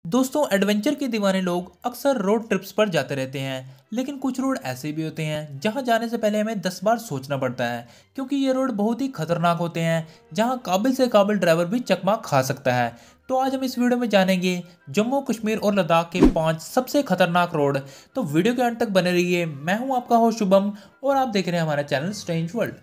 दोस्तों, एडवेंचर के दीवाने लोग अक्सर रोड ट्रिप्स पर जाते रहते हैं, लेकिन कुछ रोड ऐसे भी होते हैं जहां जाने से पहले हमें 10 बार सोचना पड़ता है, क्योंकि ये रोड बहुत ही खतरनाक होते हैं, जहां काबिल से काबिल ड्राइवर भी चकमा खा सकता है। तो आज हम इस वीडियो में जानेंगे जम्मू कश्मीर और लद्दाख के 5 सबसे खतरनाक रोड। तो वीडियो के अंत तक बने रहिए। मैं हूं आपका होस्ट शुभम और आप देख रहे हैं हमारा channel strange world.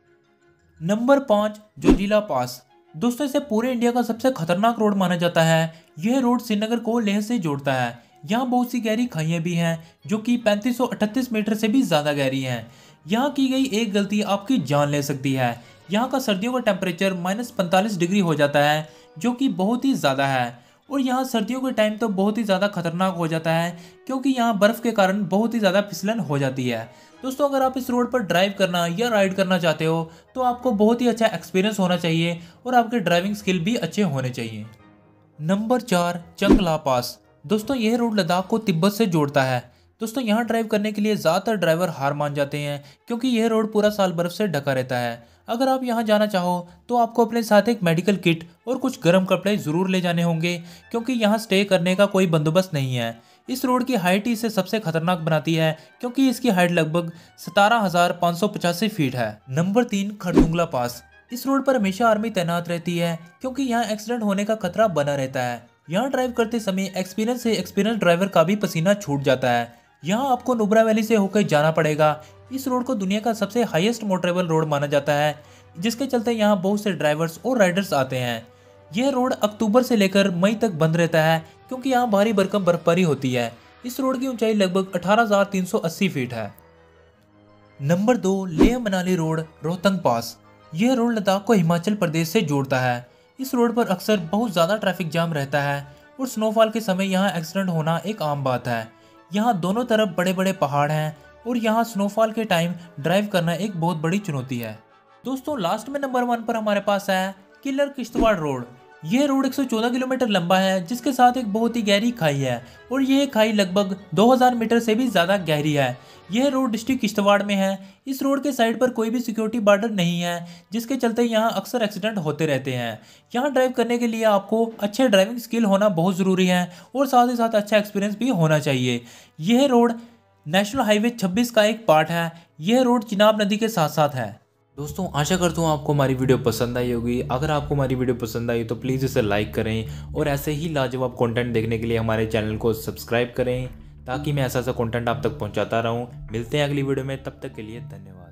Number 5, Zojila pass. दोस्तों, इसे पूरे इंडिया का सबसे खतरनाक रोड माना जाता है। यह रोड श्रीनगर को लेह से जोड़ता है। यहाँ बहुत सी गहरी खाइयाँ भी हैं, जो कि 3538 मीटर से भी ज़्यादा गहरी हैं। यहाँ की गई एक गलती आपकी जान ले सकती है। यहाँ का सर्दियों का टेम्परेचर -45 डिग्री हो जाता है, जो कि बहुत ही ज़्यादा है। और यहाँ सर्दियों के टाइम तो बहुत ही ज़्यादा खतरनाक हो जाता है, क्योंकि यहाँ बर्फ़ के कारण बहुत ही ज़्यादा फिसलन हो जाती है। दोस्तों, अगर आप इस रोड पर ड्राइव करना या राइड करना चाहते हो तो आपको बहुत ही अच्छा एक्सपीरियंस होना चाहिए और आपके ड्राइविंग स्किल भी अच्छे होने चाहिए। Number 4, Changla pass. दोस्तों, यह रोड लद्दाख को तिब्बत से जोड़ता है। दोस्तों, यहाँ ड्राइव करने के लिए ज़्यादातर ड्राइवर हार मान जाते हैं, क्योंकि यह रोड पूरा साल बर्फ़ से ढका रहता है। अगर आप यहाँ जाना चाहो तो आपको अपने साथ एक मेडिकल किट और कुछ गर्म कपड़े ज़रूर ले जाने होंगे, क्योंकि यहाँ स्टे करने का कोई बंदोबस्त नहीं है। इस रोड की हाइट ही इसे सबसे खतरनाक बनाती है, क्योंकि इसकी हाइट लगभग 17,585 फीट है। Number 3, Khardungla pass. इस रोड पर हमेशा आर्मी तैनात रहती है, क्योंकि यहाँ एक्सीडेंट होने का खतरा बना रहता है। यहाँ ड्राइव करते समय एक्सपीरियंस ड्राइवर का भी पसीना छूट जाता है। यहाँ आपको नुब्रा वैली से होकर जाना पड़ेगा। इस रोड को दुनिया का सबसे हाईएस्ट मोटरेबल रोड माना जाता है, जिसके चलते यहाँ बहुत से ड्राइवर्स और राइडर्स आते हैं। यह रोड अक्टूबर से लेकर मई तक बंद रहता है, क्योंकि यहाँ भारी भरकम बर्फबारी होती है। इस रोड की ऊंचाई लगभग 18,380 फीट है। Number 2, Leh Manali road, Rohtang pass. यह रोड लद्दाख को हिमाचल प्रदेश से जोड़ता है। इस रोड पर अक्सर बहुत ज़्यादा ट्रैफिक जाम रहता है और स्नोफॉल के समय यहाँ एक्सीडेंट होना एक आम बात है। यहाँ दोनों तरफ बड़े बड़े पहाड़ हैं और यहाँ स्नोफॉल के टाइम ड्राइव करना एक बहुत बड़ी चुनौती है। दोस्तों, लास्ट में नंबर 1 पर हमारे पास है किलर किश्तवाड़ रोड। यह रोड 114 किलोमीटर लंबा है, जिसके साथ एक बहुत ही गहरी खाई है और यह खाई लगभग 2000 मीटर से भी ज़्यादा गहरी है। यह रोड डिस्ट्रिक्ट किश्तवाड़ में है। इस रोड के साइड पर कोई भी सिक्योरिटी बॉर्डर नहीं है, जिसके चलते यहाँ अक्सर एक्सीडेंट होते रहते हैं। यहाँ ड्राइव करने के लिए आपको अच्छे ड्राइविंग स्किल होना बहुत ज़रूरी है और साथ ही साथ अच्छा एक्सपीरियंस भी होना चाहिए। यह रोड नेशनल हाईवे 26 का एक पार्ट है। यह रोड चिनाब नदी के साथ साथ है। दोस्तों, आशा करता हूँ आपको हमारी वीडियो पसंद आई होगी। अगर आपको हमारी वीडियो पसंद आई तो प्लीज़ इसे लाइक करें और ऐसे ही लाजवाब कंटेंट देखने के लिए हमारे चैनल को सब्सक्राइब करें, ताकि मैं ऐसा कंटेंट आप तक पहुँचाता रहूँ। मिलते हैं अगली वीडियो में, तब तक के लिए धन्यवाद।